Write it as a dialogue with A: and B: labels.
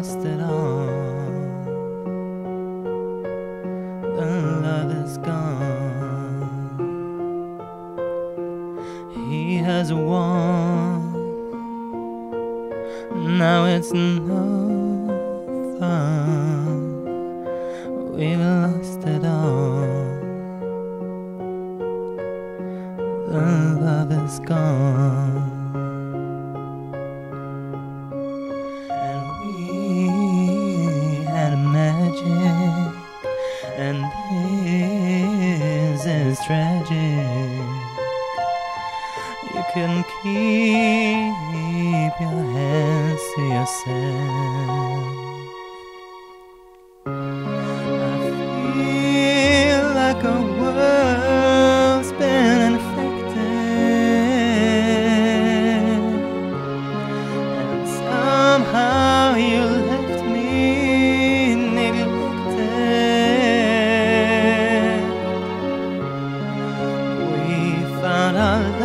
A: lost it all. The love is gone. He has won. Now it's no fun. We've lost it all. The love is gone. And we had magic, and this is tragic. You can keep your hands to yourself. I feel like a world's been infected, and somehow you left me neglected. We found our